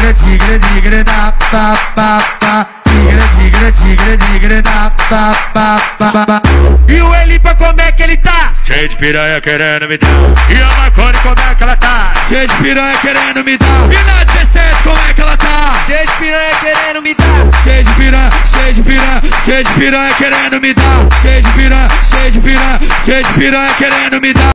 tigre, tigre, da, pa, pa, pa. Tigre, tigre, tigre, da, pa, pa, pa. E o Elipa, como é que ele tá? Cheio de piranha querendo me dar. E a Marconi, como é que ela tá? Cheio de piranha querendo me dar. E na 17, como é que ela tá? Cheio de piranha querendo me dar. Cheio de piranha, cheio de piranha, cheio de piranha querendo me dar. Cheio de piranha, cheio de piranha, cheio de piranha querendo me dar.